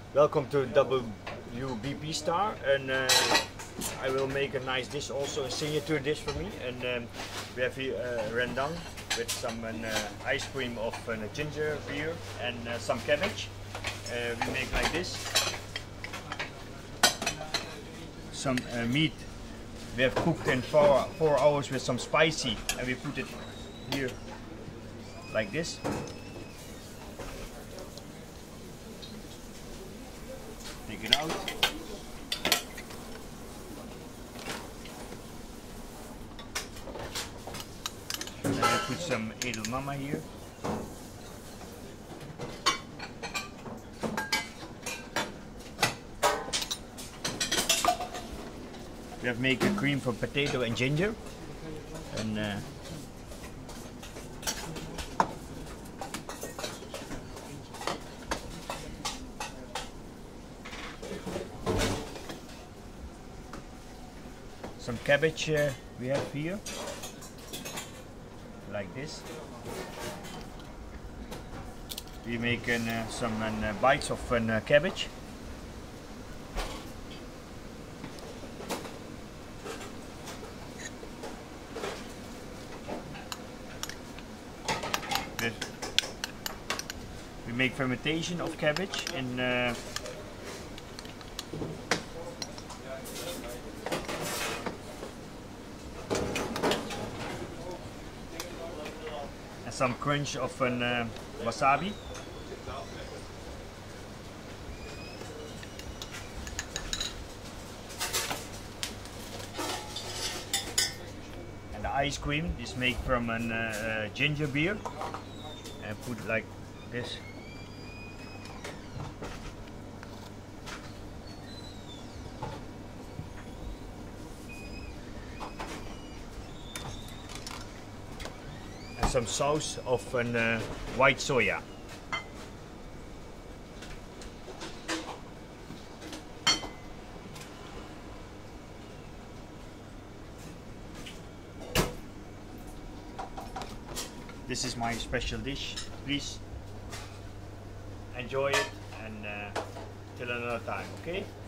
Welcome to WBP Star, and I will make a nice dish, also a signature dish for me. And we have here rendang with some ice cream of ginger beer and some cabbage. We make like this. Some meat we have cooked in 4 hours with some spicy, and we put it here like this. Take it out. And then I put some edelmama here. We have made a cream from potato and ginger, and some cabbage we have here, like this. We make some bites of cabbage. We make fermentation of cabbage and some crunch of wasabi. And the ice cream is made from ginger beer, and put like this. And some sauce of white soya. This is my special dish. Please enjoy it, and till another time, okay?